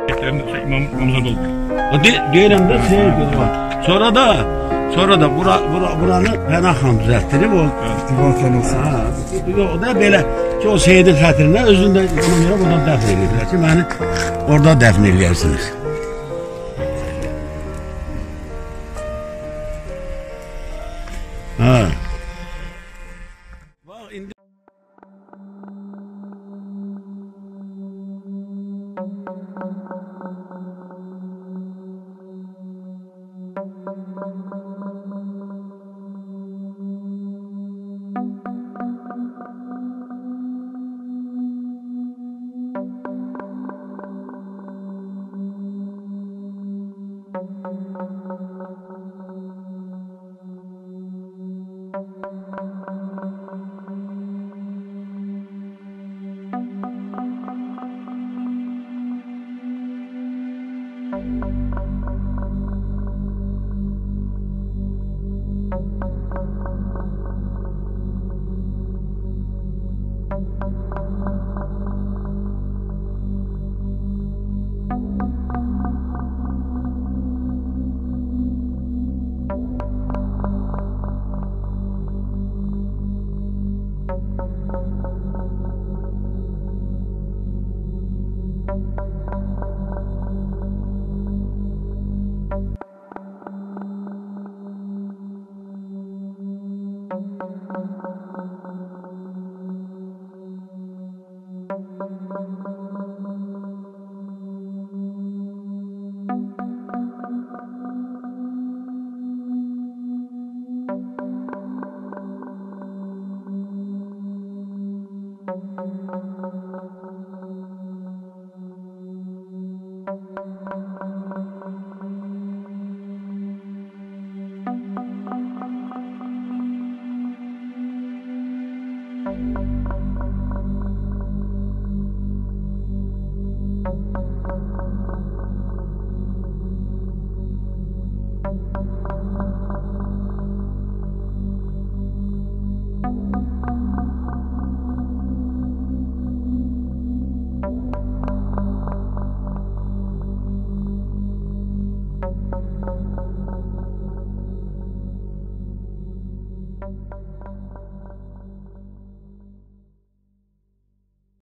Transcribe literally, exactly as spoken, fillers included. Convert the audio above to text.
Şey, İmam, İmam oldu. O de, diyelim de şey var. Sonra da sonra da bura, bura, buranı Pənah xan düzelttirip o Divanxanası. ha, o da böyle ki o Seyidin xətrinə özünü də ona görə burada dəfn edirlər ki, məni orada dəfn edirsiniz. Ha. Bak indi